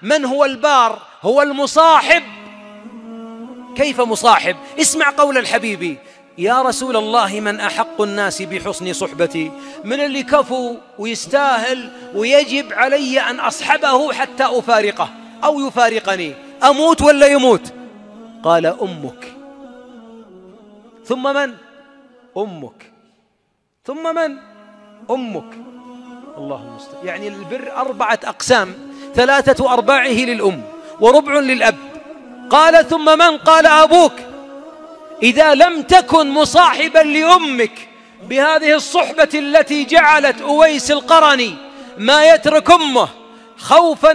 من هو البار؟ هو المصاحب. كيف مصاحب؟ اسمع قول الحبيب: يا رسول الله من أحق الناس بحسن صحبتي؟ من اللي كفو ويستاهل ويجب علي أن أصحبه حتى أفارقه أو يفارقني، أموت ولا يموت؟ قال: أمك. ثم من؟ أمك. ثم من؟ أمك. الله المستعان. يعني البر 4 أقسام، 3 أرباعه للأم وربع للأب. قال: ثم من؟ قال: أبوك. إذا لم تكن مصاحبا لأمك بهذه الصحبة التي جعلت أويس القرني ما يترك أمه خوفا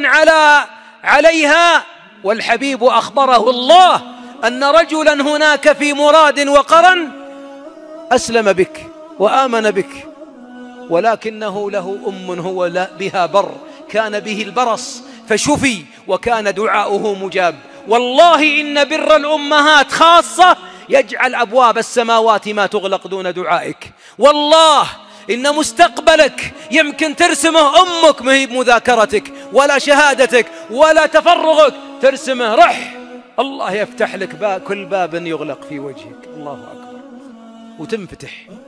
عليها، والحبيب أخبره الله أن رجلا هناك في مراد وقرن أسلم بك وآمن بك، ولكنه له أم هو بها بر، كان به البرص فشفي وكان دعاؤه مجاب. والله إن بر الأمهات خاصة يجعل أبواب السماوات ما تغلق دون دعائك. والله إن مستقبلك يمكن ترسمه أمك، ما هي بمذاكرتك ولا شهادتك ولا تفرغك، ترسمه رح الله يفتح لك كل باب يغلق في وجهك، الله أكبر، وتنفتح.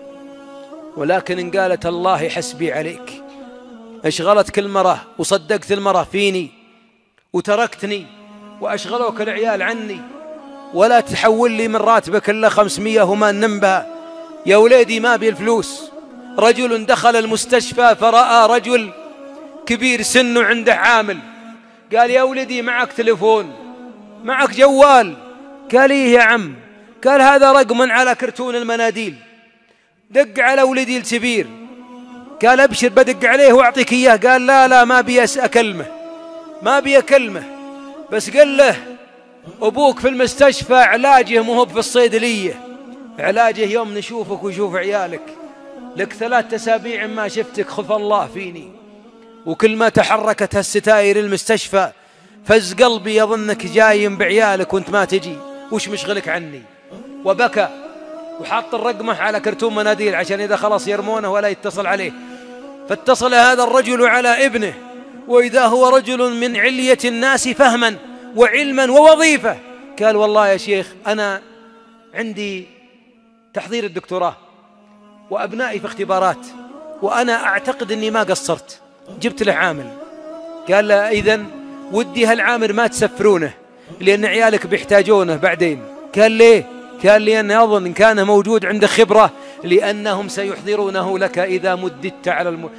ولكن إن قالت الله حسبي عليك، أشغلتك المرأة وصدقت المرأة فيني وتركتني وأشغلوك العيال عني، ولا تحول لي من راتبك إلا 500 وما ننبها، يا وليدي ما بي الفلوس. رجل دخل المستشفى فرأى رجل كبير سنه عنده عامل، قال: يا ولدي معك تليفون، معك جوال؟ قال: إيه يا عم. قال: هذا رقم على كرتون المناديل، دق على ولدي الكبير. قال: أبشر بدق عليه وأعطيك إياه. قال: لا ما بي أكلمه، ما بي أكلمه، بس قال له أبوك في المستشفى، علاجه مو في الصيدلية، علاجه يوم نشوفك ويشوف عيالك، لك 3 أسابيع ما شفتك، خف الله فيني. وكل ما تحركت هالستاير المستشفى فز قلبي يظنك جايم بعيالك وانت ما تجي، وش مشغلك عني؟ وبكى وحط الرقمة على كرتون مناديل عشان إذا خلص يرمونه ولا يتصل عليه. فاتصل هذا الرجل على ابنه، وإذا هو رجل من علية الناس فهما وعلما ووظيفة. قال: والله يا شيخ أنا عندي تحضير الدكتوراه وأبنائي في اختبارات، وأنا أعتقد أني ما قصرت، جبت له عامل. قال له: إذن ودي هالعامل ما تسفرونه لأن عيالك بيحتاجونه بعدين. قال: ليه؟ قال: لأن أظن إن كان موجود عنده خبرة لأنهم سيحضرونه لك إذا مددت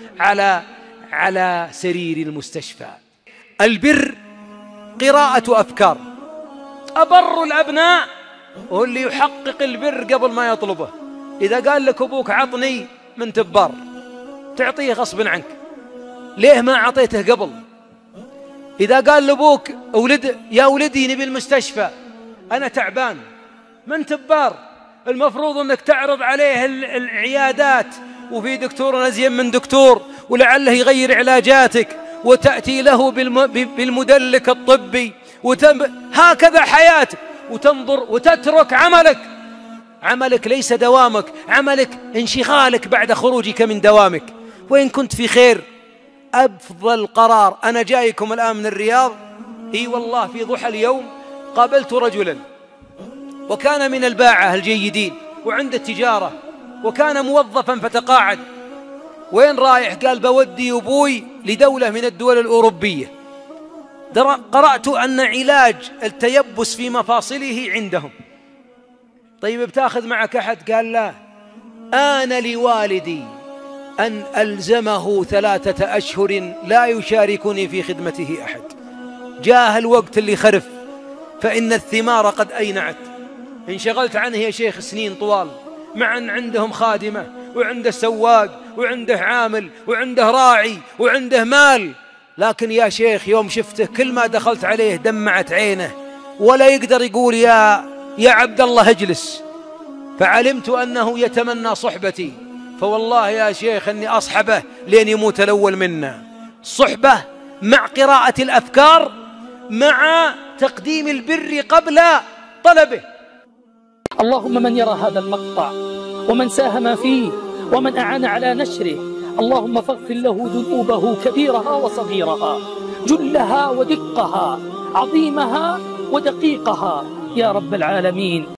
على سرير المستشفى. البر قراءة أفكار. أبر الأبناء هو اللي يحقق البر قبل ما يطلبه. إذا قال لك أبوك عطني من تبار، تعطيه غصب عنك، ليه ما أعطيته قبل؟ إذا قال لأبوك يا ولدي نبي المستشفى، أنا تعبان، من تبار، المفروض أنك تعرض عليه العيادات، وفي دكتور أزين من دكتور ولعله يغير علاجاتك، وتأتي له بالمدلك الطبي، هكذا حياتك، وتنظر وتترك عملك ليس دوامك، عملك انشغالك بعد خروجك من دوامك. وإن كنت في خير أفضل قرار. أنا جايكم الآن من الرياض، إي والله في ضحى اليوم قابلت رجلا وكان من الباعة الجيدين وعنده تجارة وكان موظفا فتقاعد. وين رايح؟ قال: بودي أبوي لدولة من الدول الأوروبية، قرأت أن علاج التيبس في مفاصله عندهم. طيب بتاخذ معك أحد؟ قال: لا، آن لوالدي أن ألزمه 3 أشهر لا يشاركني في خدمته أحد، جاء الوقت اللي خرف، فإن الثمار قد أينعت. انشغلت عنه يا شيخ سنين طوال، مع أن عندهم خادمة وعنده سواق وعنده عامل وعنده راعي وعنده مال، لكن يا شيخ يوم شفته كل ما دخلت عليه دمعت عينه ولا يقدر يقول يا عبد الله اجلس. فعلمت أنه يتمنى صحبتي، فوالله يا شيخ أني أصحبه لين يموت الأول منا. صحبة مع قراءة الأفكار، مع تقديم البر قبل طلبه. اللهم من يرى هذا المقطع ومن ساهم فيه ومن أعان على نشره، اللهم فاغفر له ذنوبه كبيرها وصغيرها، جلها ودقها، عظيمها ودقيقها يا رب العالمين.